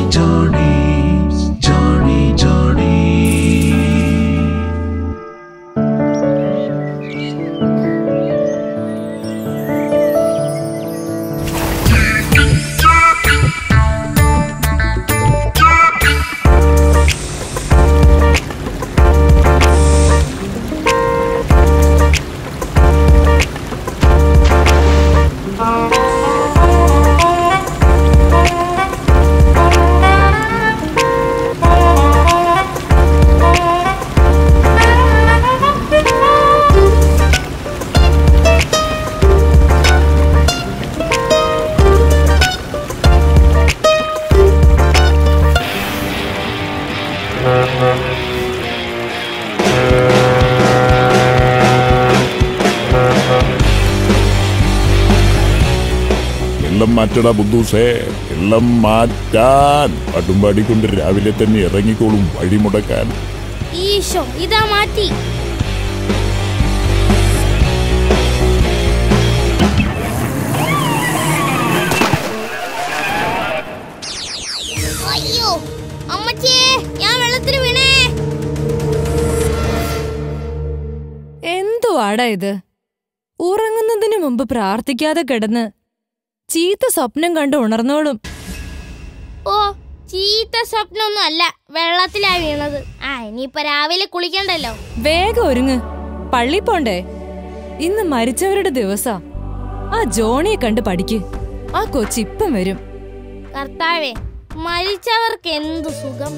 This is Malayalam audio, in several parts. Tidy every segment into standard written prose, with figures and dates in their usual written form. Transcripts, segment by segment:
എല്ലാം മാറ്റടാ ബുദ്ധൂസേ, എല്ലാം മാറ്റാൻ. പാട്ടും പാടിക്കൊണ്ട് രാവിലെ തന്നെ ഇറങ്ങിക്കോളും വഴിമുടക്കാൻ. ഈശോ ഇതാ മാറ്റി. അയ്യോ അമ്മച്ചിയെ, ഞാൻ വെള്ളത്തിൽ വീണേ. എന്തുവാടാ ഇത്? ഉറങ്ങുന്നതിന് മുമ്പ് പ്രാർത്ഥിക്കാതെ കിടന്ന് ചീത്ത സ്വപ്നം കണ്ട് ഉണർന്നോളും. ഓ, ചീത്ത സ്വപ്നൊന്നും അല്ല, വെള്ളത്തിലാ വീണത്. ഇനിയിപ്പൊ രാവിലെ കുളിക്കണ്ടല്ലോ. വേഗം ഒരുങ്ങ്, പള്ളി പോണ്ടേ. ഇന്ന് മരിച്ചവരുടെ ദിവസാ. ആ ജോണിയെ കണ്ട് പഠിക്ക്. ആ കൊച്ചിപ്പം വരും. കർത്താവേ, മരിച്ചവർക്ക് എന്തു സുഖം.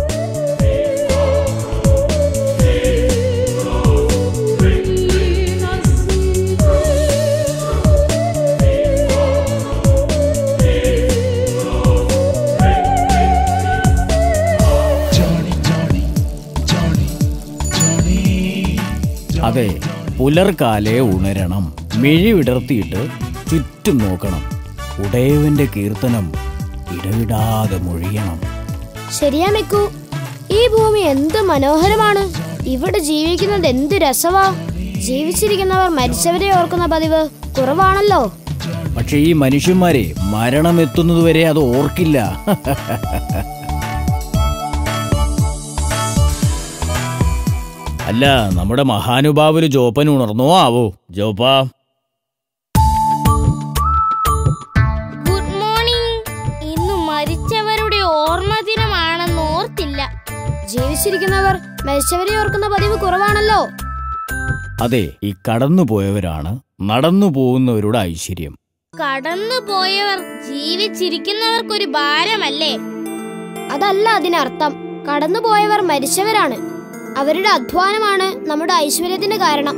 അതെ, പുലർക്കാലെ ഉണരണം, മിഴി വിടർത്തിയിട്ട് ചുറ്റും നോക്കണം. ഉടയവന്റെ കീർത്തനം ഇടവിടാതെ മൊഴിയണം. ശരിയാ മെക്കു, ഈ ഭൂമി എന്ത് മനോഹരമാണ്. ഇവിടെ ജീവിക്കുന്നത് എന്ത് രസവാ. ജീവിച്ചിരിക്കുന്നവർ മരിച്ചവരെ ഓർക്കുന്ന പതിവ് കുറവാണല്ലോ. പക്ഷെ ഈ മനുഷ്യന്മാരെ മരണം എത്തുന്നതുവരെ അത് ഓർക്കില്ല. അല്ല, നമ്മുടെ മഹാനുഭാവര് ജോപ്പൻ ഉണർന്നോ ആവോ? ജോപ്പാ, ഗുഡ് മോർണിംഗ്. ഇന്ന് മരിച്ചവരുടെ ഓർമ്മ ദിനമാണെന്ന് ഓർത്തില്ല. ജീവിച്ചിരിക്കുന്നവർ മരിച്ചവരെ ഓർക്കുന്ന പതിവ് കുറവാണല്ലോ. അതെ, ഈ കടന്നുപോയവരാണ് നടന്നു പോകുന്നവരുടെ ഐശ്വര്യം. കടന്നുപോയവർ ജീവിച്ചിരിക്കുന്നവർക്കൊരു ഭാരമല്ലേ? അതല്ല അതിനർത്ഥം. കടന്നുപോയവർ മരിച്ചവരാണ്. അവരുടെ അധ്വാനമാണ് നമ്മുടെ ഐശ്വര്യത്തിന് കാരണം.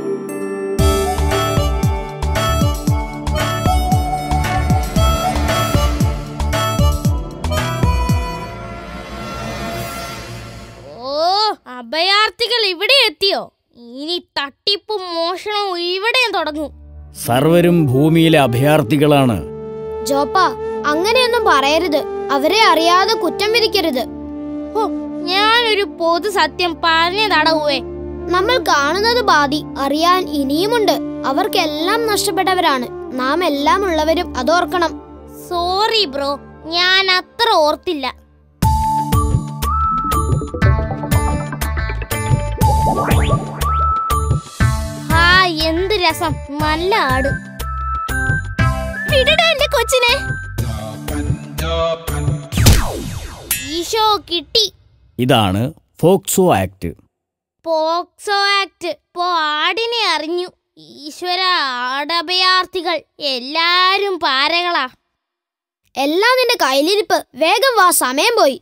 ഓ, അഭയാർത്ഥികൾ ഇവിടെ എത്തിയോ? ഇനി തട്ടിപ്പും മോഷണവും ഇവിടെ തുടങ്ങും. സർവരും ഭൂമിയിലെ അഭയാർത്ഥികളാണ്. ജോപ്പ, അങ്ങനെയൊന്നും പറയരുത്. അവരെ അറിയാതെ കുറ്റം വിധിക്കരുത്. ഞാനൊരു പൊതു സത്യം പറഞ്ഞതടവുവേ. നമ്മൾ കാണുന്നത് ബാധി, അറിയാൻ ഇനിയുമുണ്ട്. അവർക്കെല്ലാം നഷ്ടപ്പെട്ടവരാണ്. നാം എല്ലാം ഉള്ളവരും അതോർക്കണം. സോറി ബ്രോ, ഞാൻ അത്ര ഓർത്തില്ല. എന്ത് രസം, നല്ല ആട്. വിടടാ എന്റെ കൊച്ചിനെ. ഈശോ, കിട്ടി. ഇതാണ് ഫോക്സോ ആക്ട്. POCSO act. ആടിനെ അറിഞ്ഞു. ഈശ്വര, ആടഭയാർത്ഥികൾ എല്ലാരും പാരകളാ. എല്ലാം നിന്റെ കയ്യിലിരിപ്പ്. വേഗം വാ, സമയം പോയി.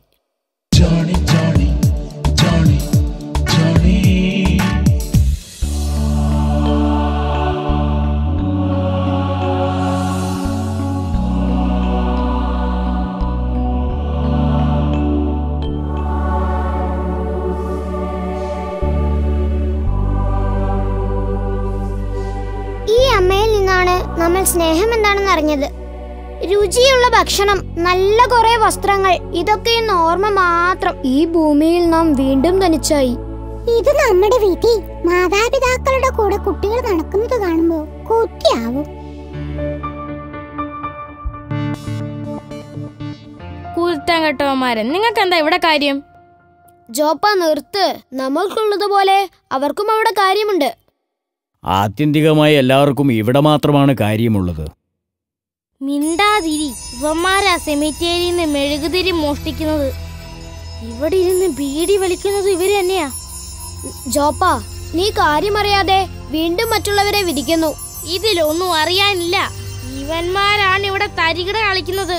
നമ്മൾ സ്നേഹം എന്താണെന്ന് അറിഞ്ഞത്. രുചിയുള്ള ഭക്ഷണം, നല്ല കുറെ വസ്ത്രങ്ങൾ, ഇതൊക്കെ ഇന്ന് ഓർമ്മ മാത്രം. ഈ ഭൂമിയിൽ നാം വീണ്ടും തനിച്ചായി. ഇത് നമ്മുടെ വീട്ടിൽ മാതാപിതാക്കളുടെ കൂടെ കുട്ടികൾ നടക്കുന്നത് കാണുമ്പോ കൊതിയാവും. കുരുത്തം കെട്ടവന്മാരൻ, നിങ്ങൾക്ക് എന്താ ഇവിടെ കാര്യം? ജോപ്പ നിർത്ത്. നമ്മൾക്കുള്ളതുപോലെ അവർക്കും അവിടെ കാര്യമുണ്ട്. ആത്യന്തികമായി എല്ലാവർക്കും ഇവിടെ മാത്രമാണ് കാര്യമുള്ളത്. മിണ്ടാതിരി. ഇവന്മാരാ സെമിത്തേരിന്ന് മെഴുകുതിരി മോഷ്ടിക്കുന്നത്. ഇവിടെ ഇരുന്ന് ബീഡി വലിക്കുന്നത് ഇവര് തന്നെയാ. ജോപ്പ, നീ കാര്യമറിയാതെ വീണ്ടും മറ്റുള്ളവരെ വിധിക്കുന്നു. ഇതിലൊന്നും അറിയാനില്ല. ഇവന്മാരാണ് ഇവിടെ തരികിട കളിക്കുന്നത്.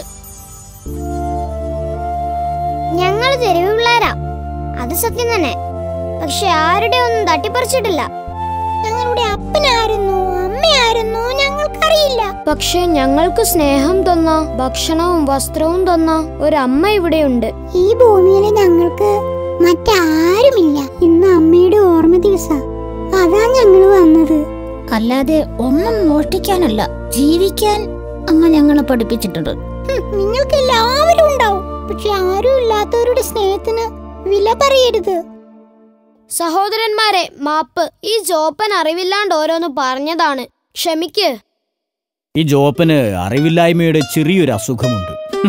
ഞങ്ങൾ തെരുവ് പിള്ളേരാ, അത് സത്യം തന്നെ. പക്ഷെ ആരുടെ ഒന്നും തട്ടിപ്പറിച്ചിട്ടില്ല. ഞങ്ങളുടെ അപ്പനായിരുന്നു അമ്മയായിരുന്നു ഞങ്ങൾക്കറിയില്ല. പക്ഷെ ഞങ്ങൾക്ക് സ്നേഹം തന്ന, ഭക്ഷണവും വസ്ത്രവും തന്ന ഒരമ്മ ഇവിടെയുണ്ട്. ഈ ഭൂമിയിൽ ഞങ്ങൾക്ക് മറ്റാരുമില്ല. ഇന്ന് അമ്മയുടെ ഓർമ്മ ദിവസം, അതാ ഞങ്ങൾ വന്നത്. അല്ലാതെ ഒന്നും മോഷ്ടിക്കാനല്ല, ജീവിക്കാൻ അമ്മ ഞങ്ങളെ പഠിപ്പിച്ചിട്ടുണ്ട്. നിങ്ങൾക്ക് എല്ലാവരും ഉണ്ടാവും, പക്ഷെ ആരും ഇല്ലാത്തവരുടെ സ്നേഹത്തിന് വില പറയരുത്. സഹോദരന്മാരെ, മാപ്പ്. ഈ ജോപ്പൻ അറിവില്ലാണ്ട് ഓരോന്ന് പറഞ്ഞതാണ്. ക്ഷമിക്ക്. ഈ ജോപ്പന് അറിവില്ലായ്മയുടെ ചെറിയൊരു അസുഖമുണ്ട്.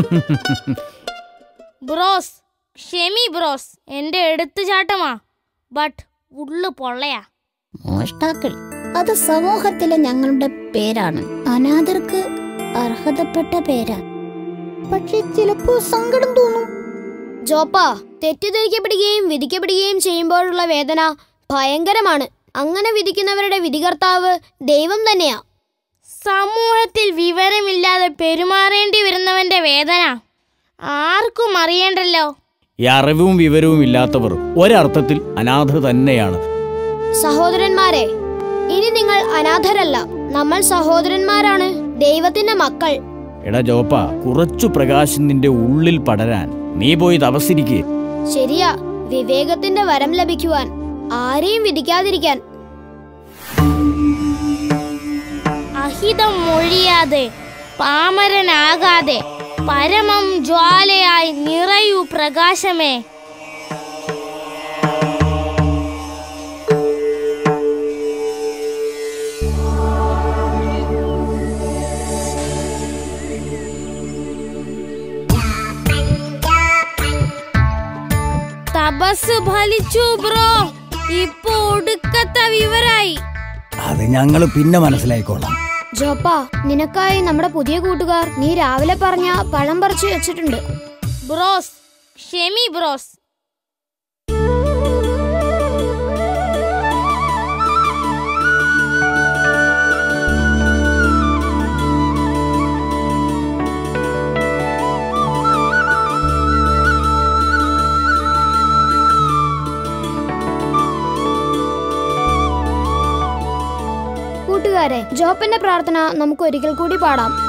ബ്രോസ്, ക്ഷമി ബ്രോസ്. എന്റെ എടുത്തുചാട്ടമാ, ബട്ട് ഉള്ളു പൊള്ളയാ. മോഷ്ടാക്കൾ അത് സമൂഹത്തിലെ ഞങ്ങളുടെ പേരാണ്. അനാഥർക്ക് അർഹതപ്പെട്ട പേരാ. പക്ഷെ ചിലപ്പോ സങ്കടം തോന്നും. ജോപ്പ, തെറ്റിദ്ധരിക്കപ്പെടുകയും വിധിക്കപ്പെടുകയും ചെയ്യുമ്പോഴുള്ള വേദന ഭയങ്കരമാണ്. അങ്ങനെ വിധിക്കുന്നവരുടെ വിധികർത്താവ് ദൈവം തന്നെയാ. സമൂഹത്തിൽ വിവരമില്ലാതെ പെരുമാറേണ്ടി വരുന്നവന്റെ വേദന ആർക്കും അറിയണ്ടല്ലോ. ഈ അറിവും വിവരവും ഇല്ലാത്തവർ ഒരർത്ഥത്തിൽ അനാഥർ തന്നെയാണ്. സഹോദരന്മാരെ, ഇനി നിങ്ങൾ അനാഥരല്ല. നമ്മൾ സഹോദരന്മാരാണ്, ദൈവത്തിന്റെ മക്കൾ. എടാ ജോപ്പ, കുറച്ചു പ്രകാശം നിന്റെ ഉള്ളിൽ പടരാൻ നീ പോയി തപസ്സിരിക്കേ. ശരിയാ, വിവേകത്തിന്റെ വരം ലഭിക്കുവാൻ, ആരെയും വിധിക്കാതിരിക്കാൻ. അഹിതം മൊഴിയാതെ, പാമരനാകാതെ, പരമം ജ്വാലയായി നിറയൂ പ്രകാശമേ. തപസ് ഫലിച്ചു ബ്രോ. ഇപ്പൊ ഒടുക്കത്തെ വിവരായി. അത് ഞങ്ങള് പിന്നെ മനസ്സിലായിക്കോളാം. ജോപ്പ, നിനക്കായി നമ്മുടെ പുതിയ കൂട്ടുകാർ നീ രാവിലെ പറഞ്ഞ പഴം പറിച്ചു വെച്ചിട്ടുണ്ട്. ബ്രോസ്, ക്ഷമി ബ്രോസ്. കൂട്ടുകാരെ, ജോപ്പന്റെ പ്രാർത്ഥന നമുക്ക് ഒരിക്കൽ കൂടി പാടാം.